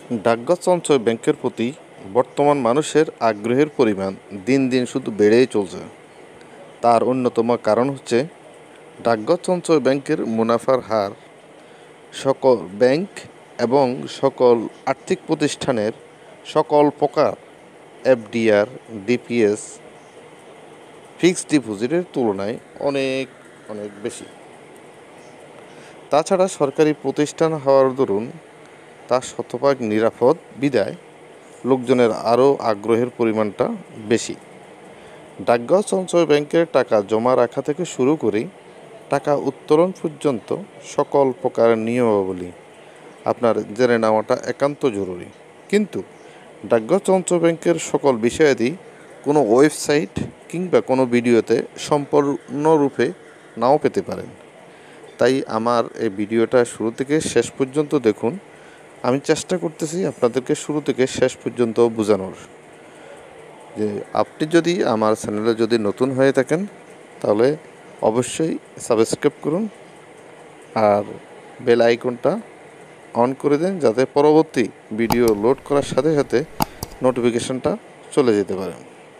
ডাকঘর সঞ্চয় ব্যাংকের প্রতি বর্তমান মানুষের আগ্রহের পরিমাণ দিন দিন শুধু বেড়েই চলছে। তার অন্যতম কারণ হচ্ছে ডাকঘর সঞ্চয় ব্যাংকের মুনাফার হার সকল ব্যাংক এবং সকল আর্থিক প্রতিষ্ঠানের সকল প্রকার এফডিআর, ডিপিএস, ফিক্সড ডিপোজিটের তুলনায় অনেক অনেক বেশি। তাছাড়া সরকারি প্রতিষ্ঠান হওয়ার দরুন তা শতভাগ নিরাপদ বিধায় লোকজনের আরও আগ্রহের পরিমাণটা বেশি। ডাকঘর সঞ্চয় ব্যাংকের টাকা জমা রাখা থেকে শুরু করে টাকা উত্তোলন পর্যন্ত সকল প্রকার নিয়মাবলী আপনার জেনে নেওয়াটা একান্ত জরুরি। কিন্তু ডাকঘর সঞ্চয় ব্যাংকের সকল বিষয়াদি কোনো ওয়েবসাইট কিংবা কোনো ভিডিওতে সম্পূর্ণরূপে নাও পেতে পারেন। তাই আমার এই ভিডিওটা শুরু থেকে শেষ পর্যন্ত দেখুন। আমি চেষ্টা করতেছি আপনাদেরকে শুরু থেকে শেষ পর্যন্ত বোঝানোর। যে আপনি যদি আমার চ্যানেলে যদি নতুন হয়ে থাকেন তাহলে অবশ্যই সাবস্ক্রাইব করুন আর বেল আইকনটা অন করে দেন, যাতে পরবর্তী ভিডিও লোড করার সাথে সাথে নোটিফিকেশনটা চলে যেতে পারে।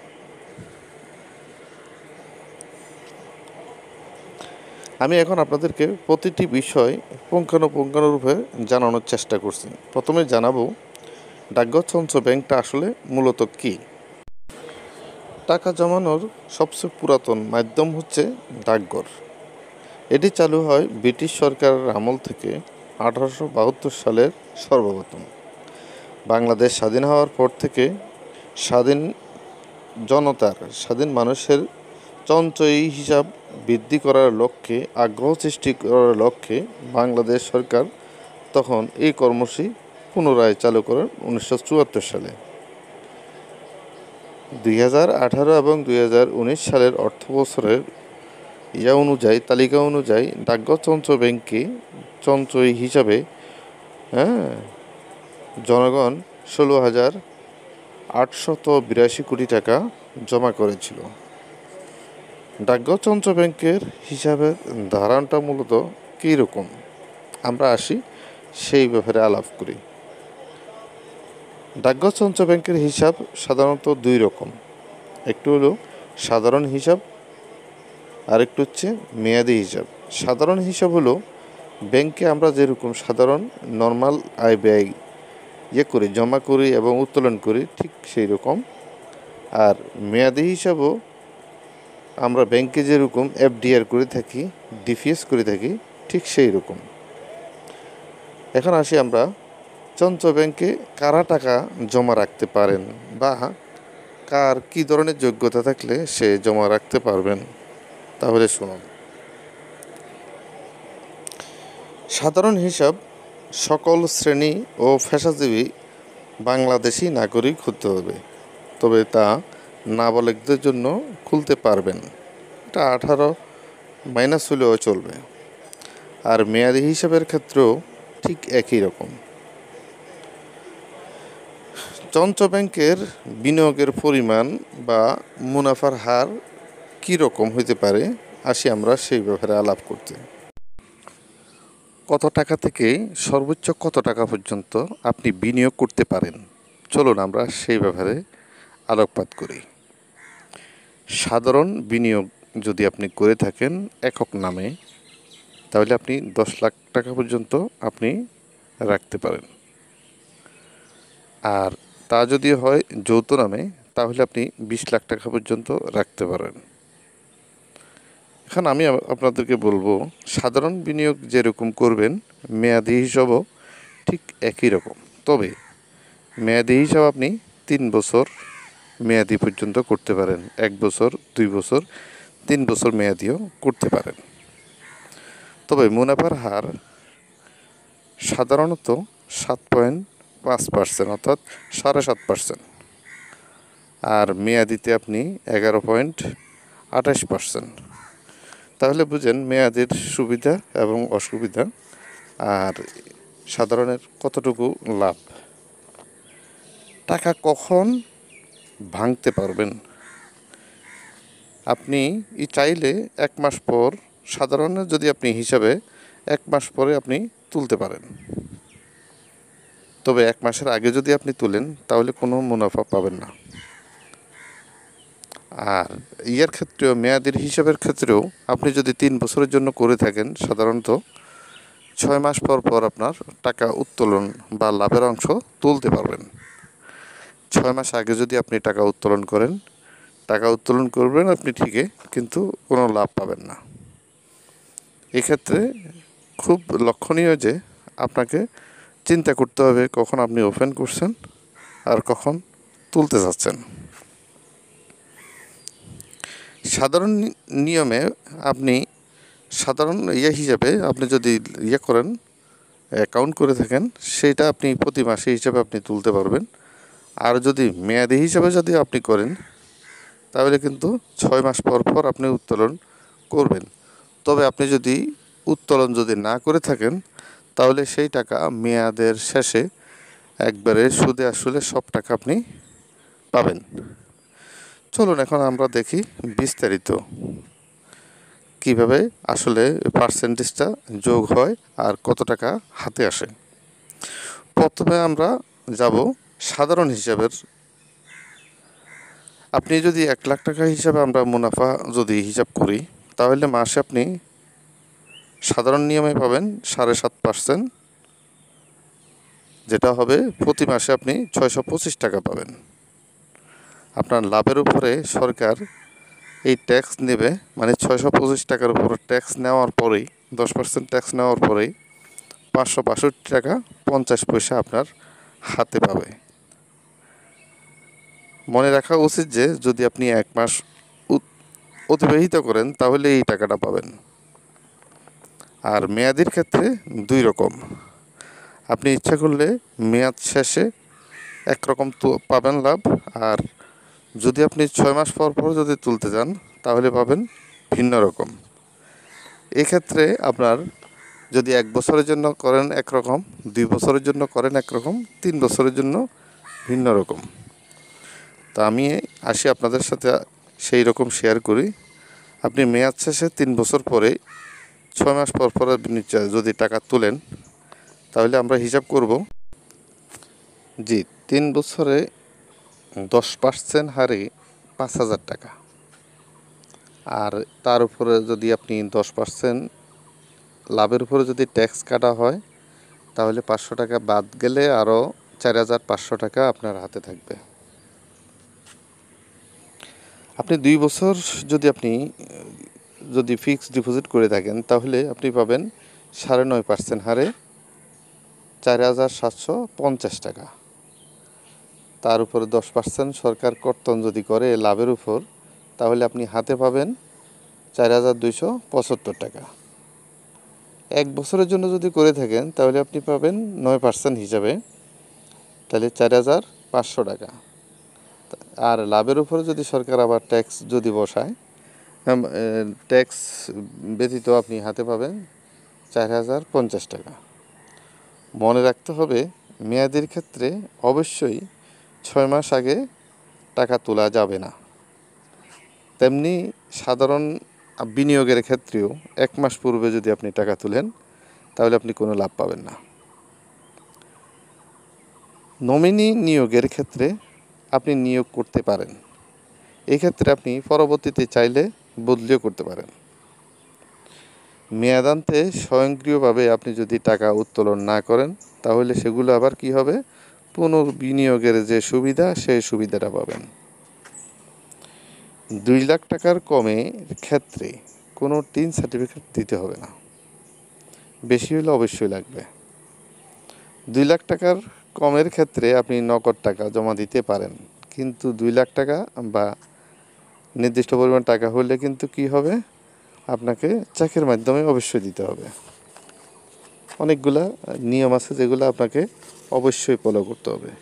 আমি এখন আপনাদেরকে প্রতিটি বিষয় পুঙ্খানুপুঙ্খানুরূপে জানানোর চেষ্টা করছি। প্রথমে জানাবো ডাকঘর সঞ্চয় ব্যাংকটা আসলে মূলত কী। টাকা জমানোর সবচেয়ে পুরাতন মাধ্যম হচ্ছে ডাকঘর। এটি চালু হয় ব্রিটিশ সরকারের আমল থেকে 1872 সালের সর্বপ্রথম। বাংলাদেশ স্বাধীন হওয়ার পর থেকে স্বাধীন মানুষের সঞ্চয়ী হিসাব বৃদ্ধি করার লক্ষ্যে, আগ্রহ সৃষ্টি করার লক্ষ্যে বাংলাদেশ সরকার তখন এই কর্মসূচি পুনরায় চালু করেন 1974 সালে। 2018 এবং 2019 সালের অর্থবছরের তালিকা অনুযায়ী ডাকঘর সঞ্চয় ব্যাংকে সঞ্চয়ী হিসাবে জনগণ 16,882 কোটি টাকা জমা করেছিল। ডাকঘর সঞ্চয় ব্যাংকের হিসাবের ধারণটা মূলত কী রকম আমরা আসি সেই ব্যাপারে আলাপ করি। ডাকঘর সঞ্চয় ব্যাংকের হিসাব সাধারণত দুই রকম, একটু হলো সাধারণ হিসাব আর একটু হচ্ছে মেয়াদি হিসাব। সাধারণ হিসাব হলো ব্যাংকে আমরা যেরকম সাধারণ নর্মাল আয় ব্যয় করি, জমা করি এবং উত্তোলন করি, ঠিক সেই রকম। আর মেয়াদি হিসাবও আমরা ব্যাংকে যেরকম এফডিআর করে থাকি, ডিপিএস করে থাকি, ঠিক সেই রকম। এখন আসি আমরা সঞ্চয় ব্যাংকে কারা টাকা জমা রাখতে পারেন বা কার কী ধরনের যোগ্যতা থাকলে সে জমা রাখতে পারবেন, তাহলে শুনুন। সাধারণ হিসাব সকল শ্রেণী ও পেশাজীবী বাংলাদেশি নাগরিক হতে হবে, তবে তা নাবালকদের জন্য খুলতে পারবেন। এটা 18 হলেও চলবে। আর মেয়াদি হিসাবের ক্ষেত্রেও ঠিক একই রকম। সঞ্চয় ব্যাংকের বিনিয়োগের পরিমাণ বা মুনাফার হার কী রকম হইতে পারে আসি আমরা সেই ব্যাপারে আলাপ করতে। কত টাকা থেকে সর্বোচ্চ কত টাকা পর্যন্ত আপনি বিনিয়োগ করতে পারেন, চলুন আমরা সেই ব্যাপারে আলোকপাত করি। সাধারণ বিনিয়োগ যদি আপনি করে থাকেন একক নামে, তাহলে আপনি 10 লাখ টাকা পর্যন্ত আপনি রাখতে পারেন। আর তা যদি হয় যৌথ নামে, তাহলে আপনি 20 লাখ টাকা পর্যন্ত রাখতে পারেন। এখন আমি আপনাদেরকে বলবো, সাধারণ বিনিয়োগ যেরকম করবেন মেয়াদি হিসাবও ঠিক একই রকম, তবে মেয়াদি হিসাব আপনি 3 বছর মেয়াদি পর্যন্ত করতে পারেন, 1 বছর, 2 বছর, 3 বছর মেয়াদিও করতে পারেন। তবে মুনাফার হার সাধারণত 7.5%, অর্থাৎ 7.5%, আর মেয়াদিতে আপনি 11.28%। তাহলে বুঝেন মেয়াদের সুবিধা এবং অসুবিধা আর সাধারণের কতটুকু লাভ। টাকা কখন ভাঙতে পারবেন? আপনি চাইলে 1 মাস পর, সাধারণের যদি আপনি হিসাবে 1 মাস পরে আপনি তুলতে পারেন, তবে 1 মাসের আগে যদি আপনি তুলেন তাহলে কোনো মুনাফা পাবেন না। আর ইয়ার ক্ষেত্রেও মেয়াদের হিসাবের ক্ষেত্রেও আপনি যদি 3 বছরের জন্য করে থাকেন, সাধারণত 6 মাস পর পর আপনার টাকা উত্তোলন বা লাভের অংশ তুলতে পারবেন। 6 মাস আগে যদি আপনি টাকা উত্তোলন করেন, টাকা উত্তোলন করবেন আপনি ঠিকই, কিন্তু কোনো লাভ পাবেন না। এক্ষেত্রে খুব লক্ষণীয় যে আপনাকে চিন্তা করতে হবে কখন আপনি ওপেন করছেন আর কখন তুলতে যাচ্ছেন। সাধারণ নিয়মে আপনি সাধারণ হিসাবে আপনি যদি করেন, অ্যাকাউন্ট করে থাকেন, সেটা আপনি প্রতি মাসে হিসাবে আপনি তুলতে পারবেন। আর যদি মেয়াদি হিসাবে যদি আপনি করেন তাহলে কিন্তু 6 মাস পর পর আপনি উত্তোলন করবেন। তবে আপনি যদি উত্তোলন যদি না করে থাকেন তাহলে সেই টাকা মেয়াদের শেষে একবারে সুদে আসলে সব টাকা আপনি পাবেন। চলুন এখন আমরা দেখি বিস্তারিত কিভাবে আসলে পার্সেন্টেজটা যোগ হয় আর কত টাকা হাতে আসে। প্রথমে আমরা যাব সাধারণ হিসাবের। আপনি যদি 1 লাখ টাকা হিসাবে আমরা মুনাফা যদি হিসাব করি তাহলে মাসে আপনি সাধারণ নিয়মে পাবেন 7.5%, যেটা হবে প্রতি মাসে আপনি 625 টাকা পাবেন। আপনার লাভের উপরে সরকার এই ট্যাক্স নেবে, মানে 625 টাকার উপর ট্যাক্স নেওয়ার পরেই 10% ট্যাক্স নেওয়ার পরেই 562 টাকা 50 পয়সা আপনার হাতে পাবে। মনে রাখা উচিত যে যদি আপনি 1 মাস অতিবাহিত করেন তাহলে এই টাকাটা পাবেন। আর মেয়াদির ক্ষেত্রে 2 রকম। আপনি ইচ্ছা করলে মেয়াদ শেষে একরকম পাবেন লাভ, আর যদি আপনি 6 মাস পর পর যদি তুলতে যান তাহলে পাবেন ভিন্ন রকম। এক্ষেত্রে আপনার যদি 1 বছরের জন্য করেন একরকম, 2 বছরের জন্য করেন একরকম, 3 বছরের জন্য ভিন্ন রকম। তা আমি আসি আপনাদের সাথে সেই রকম শেয়ার করি। আপনি মেয়াদ শেষে 3 বছর পরে 6 মাস পর পর যদি টাকা তোলেন তাহলে আমরা হিসাব করব। জি, 3 বছরে 10% হারে 5,000 টাকা। আর তার উপরে যদি আপনি 10% লাভের উপরে যদি ট্যাক্স কাটা হয় তাহলে 500 টাকা বাদ গেলে আরও 4,500 টাকা আপনার হাতে থাকবে। আপনি 2 বছর যদি ফিক্সড ডিপোজিট করে থাকেন তাহলে আপনি পাবেন 9.5% হারে 4,750 টাকা। তার উপরে 10% সরকার কর্তন যদি করে লাভের উপর তাহলে আপনি হাতে পাবেন 4,275 টাকা। 1 বছরের জন্য যদি করে থাকেন তাহলে আপনি পাবেন 9% হিসাবে, তাহলে 4,500 টাকা। আর লাভের উপরে যদি সরকার আবার ট্যাক্স যদি বসায়, ট্যাক্স ব্যতীত আপনি হাতে পাবেন 4,050 টাকা। মনে রাখতে হবে মেয়াদের ক্ষেত্রে অবশ্যই 6 মাস আগে টাকা তোলা যাবে না। তেমনি সাধারণ বিনিয়োগের ক্ষেত্রেও 1 মাস পূর্বে যদি আপনি টাকা তোলেন তাহলে আপনি কোনো লাভ পাবেন না। নমিনি নিয়োগের ক্ষেত্রে আপনি নিয়োগ করতে পারেন। এক্ষেত্রে আপনি পরবর্তীতে চাইলে বদলিও করতে পারেন। মেয়াদান্তে স্বয়ংক্রিয়ভাবে আপনি যদি টাকা উত্তোলন না করেন তাহলে সেগুলো আবার কি হবে, পুনর্বিনিয়োগের যে সুবিধা সেই সুবিধাটা পাবেন। 2 লাখ টাকার কমে ক্ষেত্রে কোনো টিন সার্টিফিকেট দিতে হবে না, বেশি হলে অবশ্যই লাগবে। 2 লাখ টাকার কমের ক্ষেত্রে আপনি নগদ টাকা জমা দিতে পারেন, কিন্তু 2 লাখ টাকা বা নির্দিষ্ট পরিমাণ টাকা হলে কিন্তু কি হবে, আপনাকে চেকের মাধ্যমে অবশ্যই দিতে হবে। অনেকগুলা নিয়ম আছে যেগুলো আপনাকে অবশ্যই ফলো করতে হবে।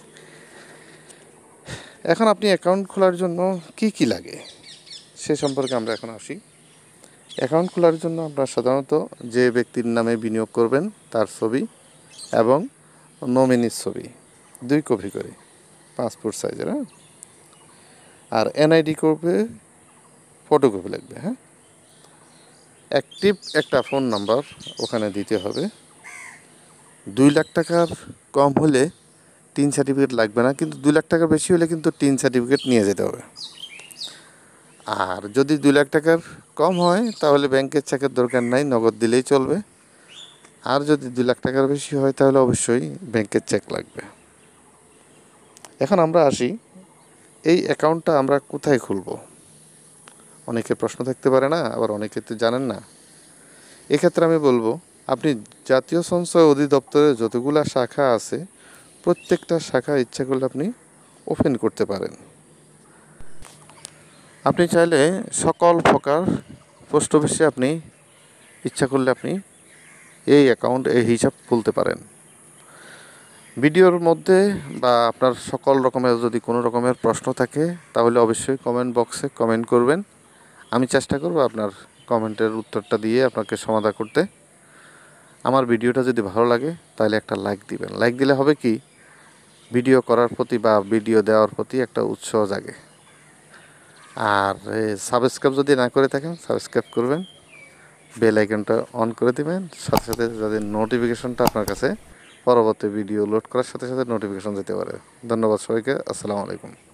এখন আপনি অ্যাকাউন্ট খোলার জন্য কি লাগে সে সম্পর্কে আমরা এখন আসি। অ্যাকাউন্ট খোলার জন্য আপনার সাধারণত যে ব্যক্তির নামে বিনিয়োগ করবেন তার ছবি এবং নমিনির ছবি 2 কপি করে, পাসপোর্ট সাইজের। হ্যাঁ, আর এনআইডি করবে ফটোকপি লাগবে। হ্যাঁ, অ্যাক্টিভ একটা ফোন নাম্বার ওখানে দিতে হবে। 2 লাখ টাকার কম হলে টিন সার্টিফিকেট লাগবে না, কিন্তু 2 লাখ টাকার বেশি হলে কিন্তু টিন সার্টিফিকেট নিয়ে যেতে হবে। আর যদি 2 লাখ টাকার কম হয় তাহলে ব্যাংকের চেকের দরকার নাই, নগদ দিলেই চলবে। আর যদি 2 লাখ টাকার বেশি হয় তাহলে অবশ্যই ব্যাংকের চেক লাগবে। এখন আমরা আসি, এই অ্যাকাউন্টটা আমরা কোথায় খুলব? অনেকের প্রশ্ন থাকতে পারে না, আবার অনেকে তো জানেন না। এক্ষেত্রে আমি বলবো, আপনি জাতীয় সঞ্চয় অধিদপ্তরের যতগুলা শাখা আছে প্রত্যেকটা শাখা ইচ্ছা করলে আপনি ওপেন করতে পারেন। আপনি চাইলে সকল প্রকার পোস্ট অফিসে আপনি ইচ্ছা করলে আপনি এই অ্যাকাউন্ট, এই হিসাব খুলতে পারেন। ভিডিওর মধ্যে বা আপনার সকল রকমের যদি কোনো রকমের প্রশ্ন থাকে তাহলে অবশ্যই কমেন্ট বক্সে কমেন্ট করবেন। আমি চেষ্টা করব আপনার কমেন্টের উত্তরটা দিয়ে আপনাকে সমাধান করতে। আমার ভিডিওটা যদি ভালো লাগে তাহলে একটা লাইক দিবেন। লাইক দিলে হবে কি, ভিডিও করার প্রতি বা ভিডিও দেওয়ার প্রতি একটা উৎসাহ জাগে। আর সাবস্ক্রাইব যদি না করে থাকেন সাবস্ক্রাইব করবেন, বেল আইকনটা অন করে দিবেন, সাথে সাথে যাতে নোটিফিকেশনটা আপনার কাছে পরবর্তী ভিডিও লোড করার সাথে সাথে নোটিফিকেশন যেতে পারে। ধন্যবাদ সবাইকে। আসসালামু আলাইকুম।